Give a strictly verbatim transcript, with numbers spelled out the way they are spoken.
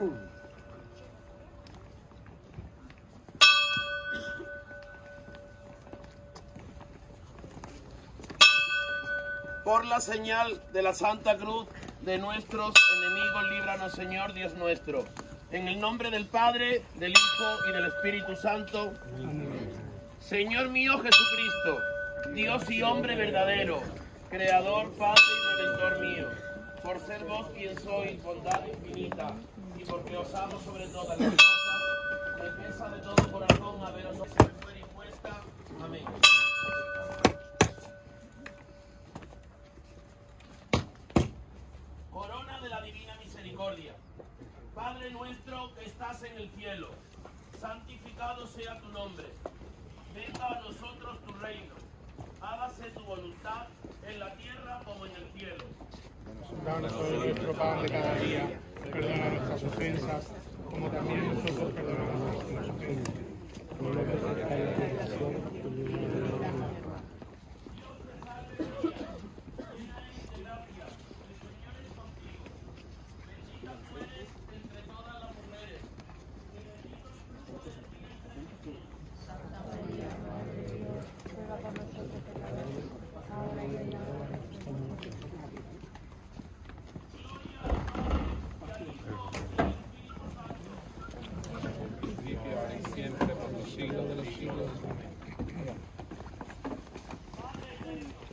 Por la señal de la Santa Cruz de nuestros enemigos, líbranos, Señor Dios nuestro. En el nombre del Padre, del Hijo y del Espíritu Santo. Amén. Señor mío Jesucristo, Dios y hombre verdadero, Creador, Padre y Redentor mío, por ser vos quien sois, bondad infinita, y porque os amo sobre todas las cosas, defensa de todo corazón, haberos fuera impuesta. Amén. Corona de la Divina Misericordia. Padre nuestro que estás en el cielo, santificado sea tu nombre. Venga a nosotros tu reino. Hágase tu voluntad en la tierra como en el cielo. Danos hoy nuestro pan de cada día. Perdona nuestras ofensas, como también nosotros perdonamos a los que nos ofenden. No nos dejes caer en la tentación. Siempre por los siglos de los siglos. Amén.